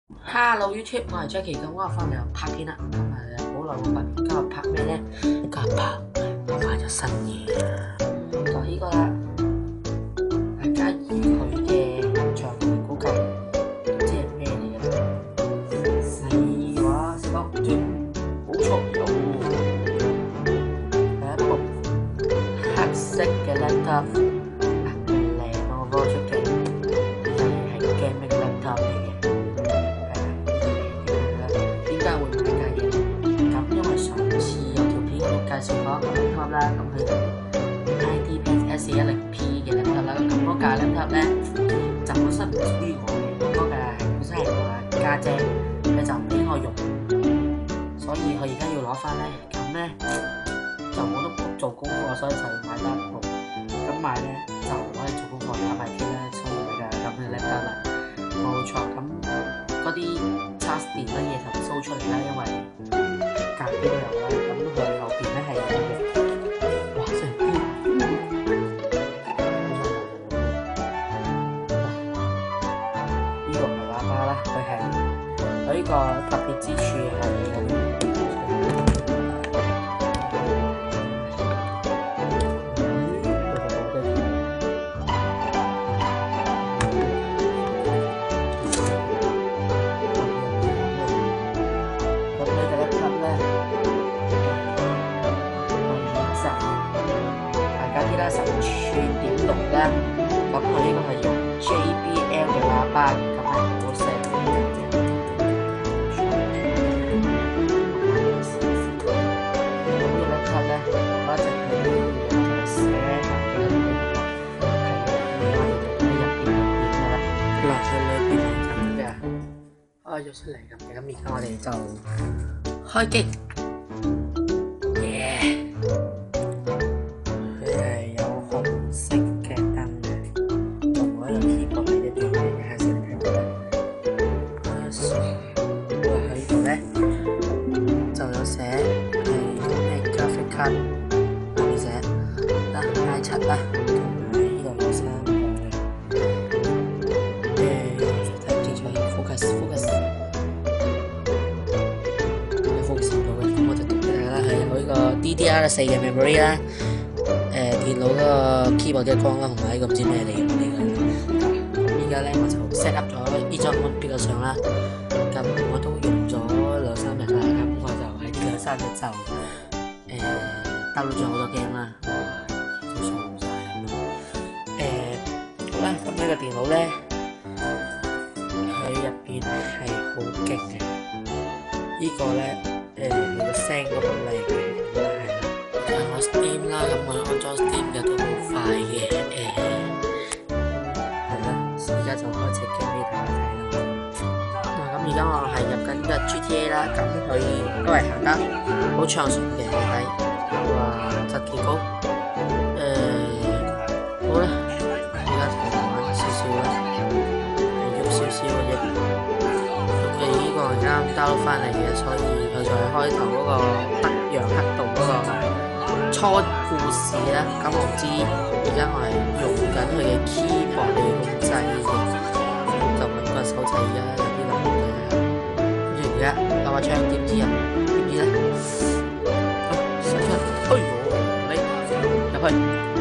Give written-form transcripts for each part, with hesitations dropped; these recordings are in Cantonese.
Hello YouTube，我係 Jackie，咁我翻嚟又拍片啦。咁好耐冇拍片，今日拍咩咧？今日我發咗新嘢啊！就呢個啦，大家以佢嘅形象嚟估計，即係咩嚟嘅咧？細話識講，冇錯有第一部黑色嘅 laptop，靚咯，嗰個出鏡係 gaming laptop 嚟嘅。會買架嘢，咁因為上次有條片都介紹過一個 laptop 啦，咁佢係 IdeaPad S10P 嘅 laptop 啦，咁嗰架 laptop 咧就本身唔屬於我嘅，嗰架係本身係我家姐，佢就唔俾我用，所以佢而家要攞翻咧，咁咧就我都唔做功課，所以就要買多一部，咁買咧就攞嚟做功課打埋機啦，送佢嘅咁嘅 laptop 啦，冇錯，咁嗰啲插電乜嘢就掃出嚟啦，因為隔邊都有啦。咁佢後邊咧係有嘅，哇！真係呢個唔係喇叭啦，佢呢個特別之處係10.6啦，咁佢呢個係用 JBL 嘅喇叭，咁係好聲嘅。咁呢個 laptop 咧，我一直係寫下嘅，睇入邊嘅啦。嗱，佢裏邊係咁嘅，開咗出嚟咁嘅，咁而家我哋就開機。就有寫係咩 graphic card，下面寫i7啦，同埋呢度有3個睇唔清楚，focus 有 focus 到嘅，咁我就讀俾大家啦，係有呢個 DDR4 嘅 memory 啦，電腦嗰個 keyboard 嘅光啦，同埋呢個唔知咩嚟嘅。咁而家咧我就 set up 咗呢張比較上啦，咁我都用咗2-3日啦，咁我就喺呢2-3日就download咗好多 game 啦，都上晒咁樣。好啦，咁呢個電腦咧，佢入邊係好勁嘅，呢個咧佢個聲都好靚嘅，咁係啦。睇我 Steam 啦，咁我安裝 Steam 嘅都好快嘅，係啦，而家就開隻 game 俾大家睇啦。咁而家我係入緊嘅 GTA 啦，咁佢都係行得好暢順嘅，睇質幾高。好啦，而家同我玩少少啦，係喐少少嘅啫。佢呢個係啱 download 翻嚟嘅，所以佢就係開頭嗰個德陽黑道嗰個初故事啦。咁我唔知而家我係用緊佢嘅 keyboard 嚟控制嘅，就揾個手掣而家有啲難嘅。跟住而家攞把槍點知啊？點知咧？手槍，哎呦，你入去！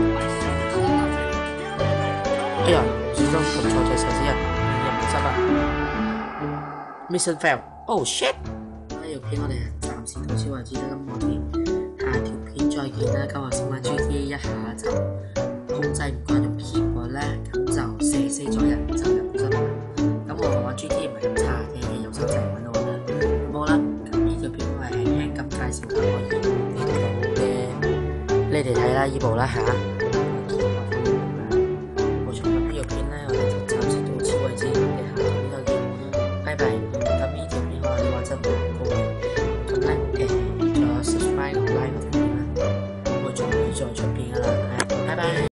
哎呀，小心撳錯隻手指人，入唔執啊 ！Mission fail！ Oh shit！ 呢條片我哋暫時到此為止啦，咁我哋下條片再見啦。今日先玩 GTA 一下就控制唔慣用 keyboard 咧，咁就射死咗人就入唔執啦。咁我玩 GTA 唔係咁差嘅，有手掣揾到啦。咁好啦，咁呢條片我係輕輕咁介紹下我而家呢部嘅，你哋睇啦，呢部啦嚇。